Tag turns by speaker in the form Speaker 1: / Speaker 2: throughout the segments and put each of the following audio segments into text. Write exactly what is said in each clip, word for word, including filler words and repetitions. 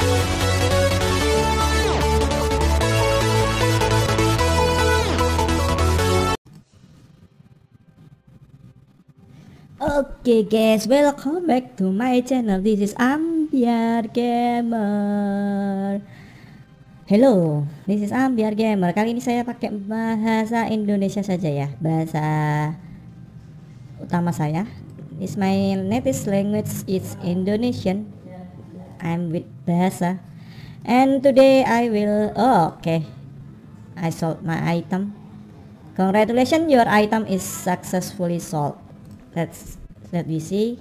Speaker 1: Oke guys, welcome back to my channel. This is Ambiar Gamer. Hello, this is Ambiar Gamer. Kali ini saya pakai bahasa Indonesia saja ya, bahasa utama saya. Is my native language is Indonesian. I'm with bahasa. And today I will. Oh, okay. I sold my item. Congratulations, your item is successfully sold. Let's let me see.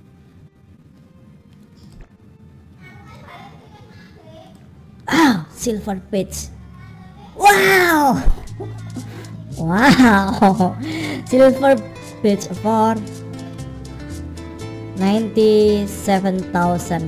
Speaker 1: Ah, silver page. Wow. Wow. Silver page for ninety-seven thousand.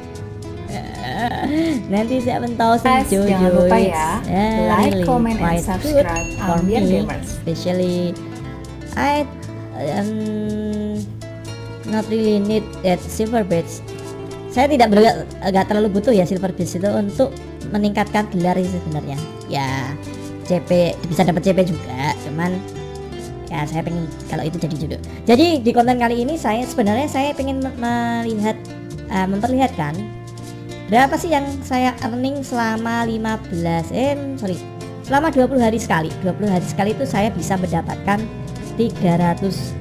Speaker 1: ninety-seven thousand jojo.
Speaker 2: Jangan lupa ya,
Speaker 1: uh,
Speaker 2: like,
Speaker 1: really
Speaker 2: comment, and
Speaker 1: quite
Speaker 2: subscribe
Speaker 1: good for
Speaker 2: Ambiar
Speaker 1: me,
Speaker 2: Gamers.
Speaker 1: especially I um, not really need that silver badge. Saya tidak ber, agak terlalu butuh ya silver badge itu untuk meningkatkan gelar sih sebenarnya. Ya C P bisa dapat C P juga, cuman ya saya pengen kalau itu jadi jodoh. Jadi di konten kali ini saya sebenarnya saya pengen melihat uh, memperlihatkan berapa sih yang saya earning selama lima belas eh sorry selama dua puluh hari sekali. Dua puluh hari sekali itu saya bisa mendapatkan tiga ratus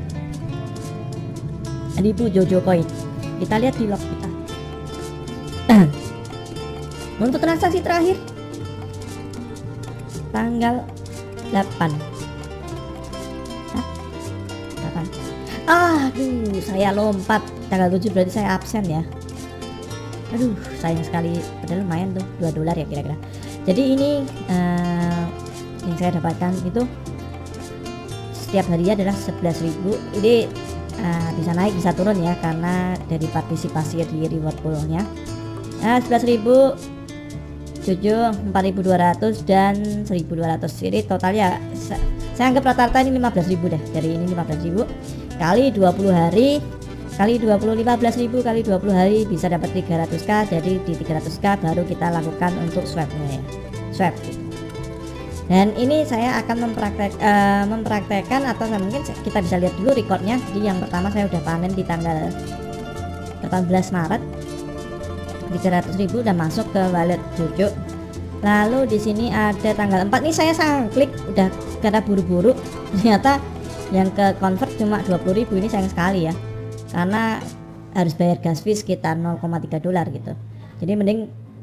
Speaker 1: ribu jojo coin. Kita lihat di log kita. Untuk transaksi terakhir tanggal delapan. Hah? delapan. Aduh, saya lompat tanggal tujuh, berarti saya absen ya. Aduh, sayang sekali, padahal lumayan tuh dua dolar ya kira-kira. Jadi ini uh, yang saya dapatkan itu setiap harinya adalah sebelas ribu. Ini uh, bisa naik bisa turun ya karena dari partisipasi di reward poolnya. Nah, sebelas ribu, jojo empat ribu dua ratus dan seribu dua ratus. Jadi totalnya saya anggap rata-rata ini lima belas ribu deh. Dari ini lima belas ribu kali dua puluh hari kali dua puluh, lima belas ribu kali dua puluh hari bisa dapat tiga ratus k. Jadi di tiga ratus k baru kita lakukan untuk swapnya ya, swap. Dan ini saya akan mempraktek uh, mempraktekkan atau mungkin kita bisa lihat dulu recordnya. Jadi yang pertama saya udah panen di tanggal delapan belas Maret, tiga ratus ribu udah masuk ke wallet jojo. Lalu di sini ada tanggal empat nih saya sang klik udah karena buru-buru, ternyata yang ke convert cuma dua puluh ribu. Ini sayang sekali ya, karena harus bayar gas fee sekitar nol koma tiga dolar gitu. Jadi mending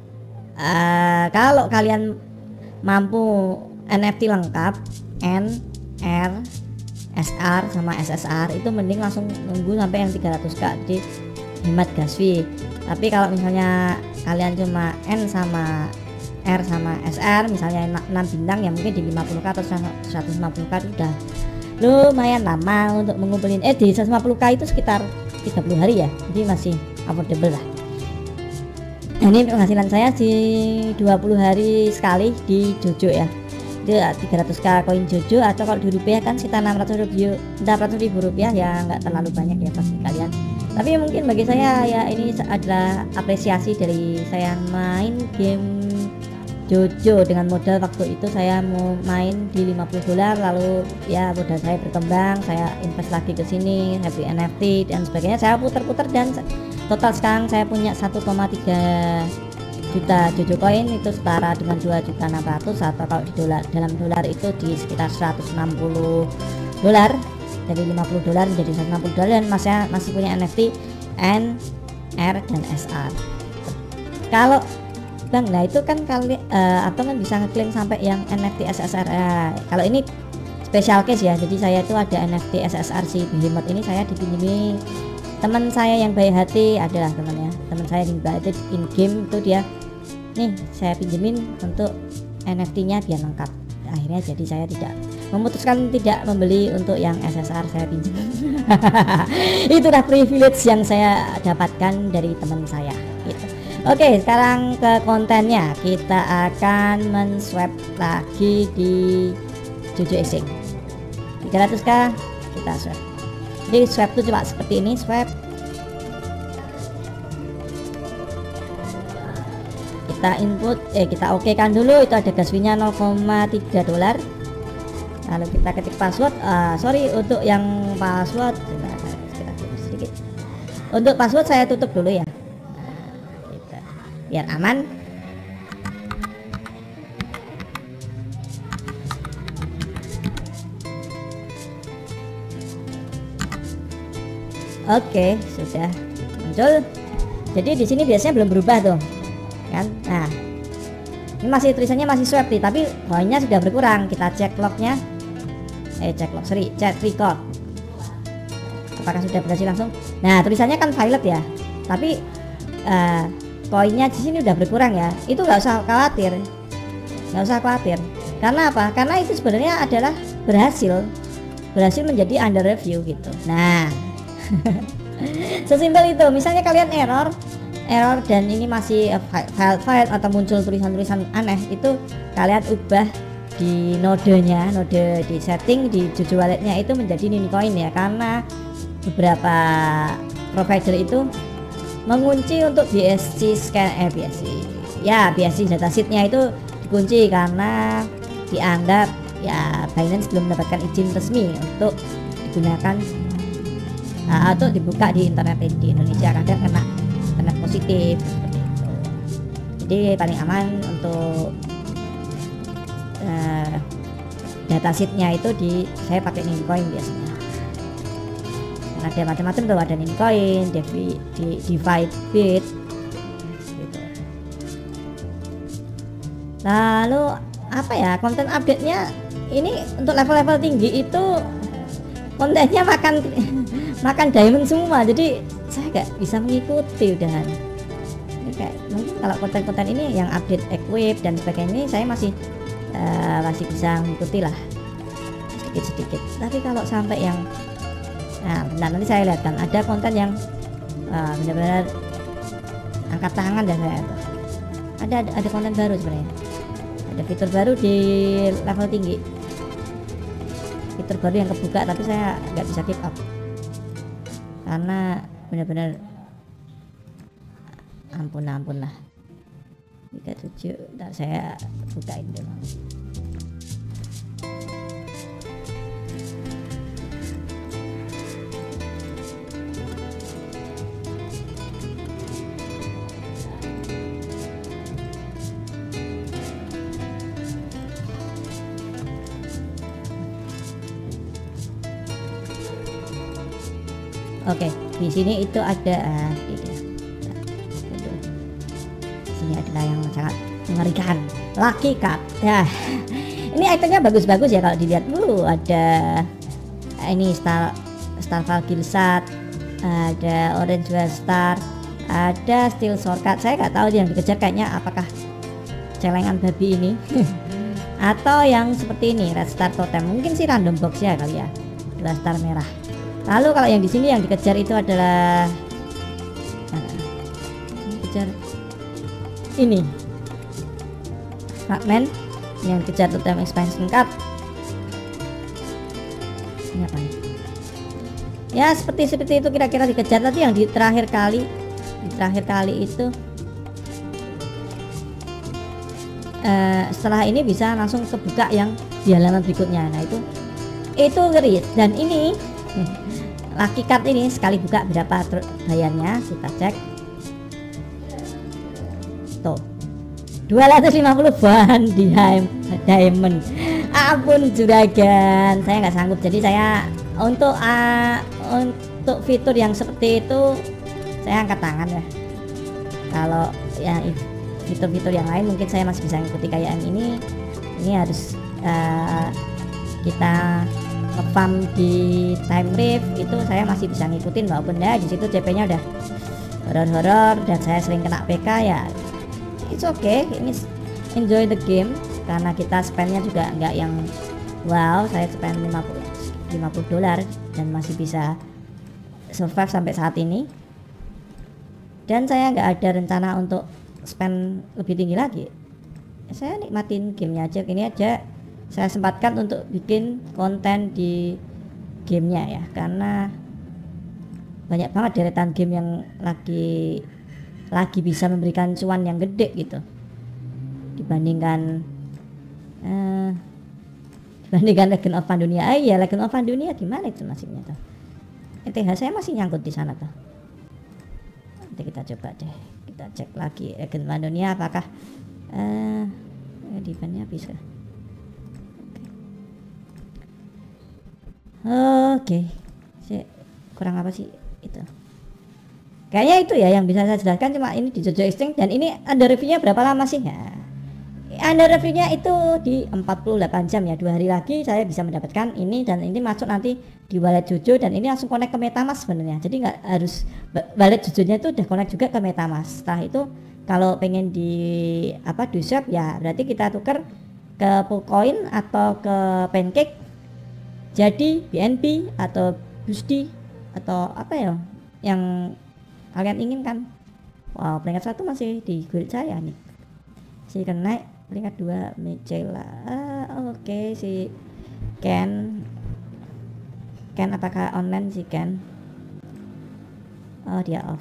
Speaker 1: uh, kalau kalian mampu N F T lengkap N, R, S R sama S S R itu mending langsung nunggu sampai yang tiga ratus k, jadi hemat gas fee. Tapi kalau misalnya kalian cuma N sama R sama S R misalnya enam bintang ya mungkin di lima puluh k atau seratus lima puluh k udah lumayan lama untuk mengumpulin. Eh di seratus lima puluh k itu sekitar tiga puluh hari ya, jadi masih affordable lah. Ini penghasilan saya di dua puluh hari sekali di jojo ya, itu tiga ratus k koin jojo, atau kalau di rupiah kan sekitar enam ratus ribu rupiah ya, nggak terlalu banyak ya bagi kalian. Tapi mungkin bagi saya ya ini adalah apresiasi dari saya main game jojo dengan modal waktu itu saya mau main di lima puluh dolar, lalu ya modal saya berkembang, saya invest lagi ke sini, saya beli N F T dan sebagainya, saya putar-putar dan total sekarang saya punya satu koma tiga juta jojo koin, itu setara dengan dua juta enam ratus, atau kalau di dolar dalam dolar itu di sekitar seratus enam puluh dolar. Dari lima puluh dolar menjadi seratus enam puluh dolar, dan masih masih punya N F T N, R dan S R. Kalau Bang, nah itu kan kali uh, atau kan bisa ngeklaim sampai yang N F T S S R. Uh, kalau ini special case ya, jadi saya itu ada N F T S S R si Behemoth ini saya dipinjemi teman saya yang baik hati, adalah temannya teman saya yang baik hati in game itu, dia nih saya pinjemin untuk N F T nya biar lengkap. Akhirnya jadi saya tidak memutuskan tidak membeli untuk yang S S R, saya pinjam. Itulah privilege yang saya dapatkan dari teman saya gitu. Oke, sekarang ke kontennya, kita akan men-swap lagi di jojo Exchange tiga ratus k kita swap. Jadi swap itu cuma seperti ini, swap kita input, eh kita oke kan dulu, itu ada gas fee-nya nol koma tiga dolar. Lalu kita ketik password. Uh, sorry untuk yang password, kita tutup sedikit. Untuk password saya tutup dulu ya, nah, gitu. Biar aman. Oke, sudah muncul. Jadi di sini biasanya belum berubah tuh, kan? Nah, ini masih tulisannya masih swap nih, tapi poinnya sudah berkurang. Kita cek lognya, eh cek log, sorry, cek record. Apakah sudah berhasil langsung? Nah, tulisannya kan violet ya, tapi uh, poinnya di sini udah berkurang ya. Itu nggak usah khawatir, nggak usah khawatir. Karena apa? Karena itu sebenarnya adalah berhasil, berhasil menjadi under review gitu. Nah. Sesimpel itu. Misalnya kalian error error dan ini masih file file atau muncul tulisan-tulisan aneh, itu kalian ubah di nodenya, node di setting di Jojo Walletnya itu menjadi Ninicoin ya, karena beberapa provider itu mengunci untuk B S C scan eh B S C ya B S C datasheetnya itu dikunci karena dianggap ya Binance belum mendapatkan izin resmi untuk digunakan Nah, atau dibuka di internet di Indonesia, kadang kena kena positif seperti itu. Jadi paling aman untuk uh, datasheetnya itu di saya pakai Ninicoin biasanya. Karena ada macam-macam tuh, ada Ninicoin, Devi, di Divide Bit, gitu. Lalu apa ya konten update-nya ini untuk level-level tinggi itu kontennya makan makan diamond semua, jadi saya nggak bisa mengikuti udahan. Ini kayak mungkin kalau konten-konten ini yang update equip dan sebagainya ini saya masih uh, masih bisa mengikuti lah sedikit-sedikit. Tapi kalau sampai yang nah benar, nanti saya lihat kan ada konten yang uh, benar-benar angkat tangan dan saya ada, ada ada konten baru sebenarnya, ada fitur baru di level tinggi, fitur baru yang kebuka, tapi saya nggak bisa keep up karena benar-benar ampun ampun lah. Tiga tujuh, ntar saya bukain dulu. Oke, di sini itu ada uh, di sini adalah yang sangat mengerikan, Lucky Card. Ya, ini itemnya bagus-bagus ya kalau dilihat. Uh, ada ini Star Starfall Gilsat, ada Orange Whale Star, ada Steel Shortcut. Saya nggak tahu yang dikejar kayaknya apakah celengan babi ini atau yang seperti ini Red Star Totem. Mungkin sih random box ya kali ya, dua star merah. Lalu kalau yang di sini yang dikejar itu adalah nah, dikejar ini fragment, yang dikejar totem expansion card. Ini apa nih? Ya seperti seperti itu kira-kira dikejar. Tadi yang di terakhir kali di terakhir kali itu uh, setelah ini bisa langsung kebuka yang di halaman berikutnya. Nah itu itu ngeri. Dan ini Lucky Card ini sekali buka berapa bayarnya, kita cek tuh dua ratus lima puluh bahan di diamond. Ampun juragan, saya nggak sanggup. Jadi saya untuk uh, untuk fitur yang seperti itu saya angkat tangan ya. Kalau ya fitur-fitur yang lain mungkin saya masih bisa ngikuti kayak yang ini. Ini harus uh, kita farm di time rift itu saya masih bisa ngikutin, walaupun ya di situ C P-nya udah horor-horor dan saya sering kena P K ya. It's okay, ini enjoy the game karena kita spendnya juga nggak yang wow. Saya spend lima puluh dolar dan masih bisa survive sampai saat ini, dan saya nggak ada rencana untuk spend lebih tinggi lagi. Saya nikmatin gamenya aja. Ini aja saya sempatkan untuk bikin konten di gamenya ya, karena banyak banget deretan game yang lagi lagi bisa memberikan cuan yang gede gitu. dibandingkan uh, dibandingkan Legend of Fandunia. Ah iya, Legend of Fandunia gimana itu nasibnya tuh? E T H saya masih nyangkut di sana tuh. Nanti kita coba deh, kita cek lagi Legend of Fandunia apakah uh, di eventnya habis kah? Oke, okay. Kurang apa sih itu? Kayaknya itu ya yang bisa saya jelaskan, cuma ini di JoJo Extinct. Dan ini under reviewnya berapa lama sih ya? Under reviewnya itu di empat puluh delapan jam ya, dua hari lagi saya bisa mendapatkan ini, dan ini masuk nanti di wallet JoJo, dan ini langsung connect ke MetaMask sebenarnya. Jadi nggak harus wallet JoJo-nya itu udah connect juga ke MetaMask. Setelah itu kalau pengen di apa di swap ya berarti kita tuker ke Poolcoin atau ke Pancake jadi B N B atau B U S D atau apa ya yang kalian inginkan. Wow, peringkat satu masih di guild saya nih, si naik peringkat dua Micela. Ah, oke okay. Si Ken Ken apakah online si Ken? Oh dia off.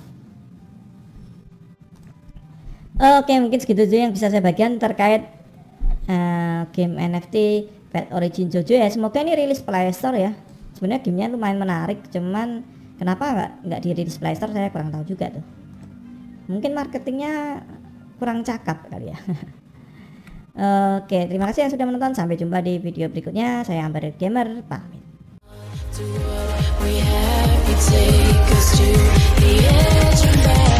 Speaker 1: Oke okay, mungkin segitu aja yang bisa saya bagikan terkait uh, game N F T Pet Origin JoJo ya. Semoga ini rilis Play Store ya. Sebenarnya gamenya lumayan menarik, cuman kenapa nggak nggak dirilis Play Store saya kurang tahu juga tuh. Mungkin marketingnya kurang cakap kali ya. Oke, terima kasih yang sudah menonton. Sampai jumpa di video berikutnya. Saya Amber Gamer pamit.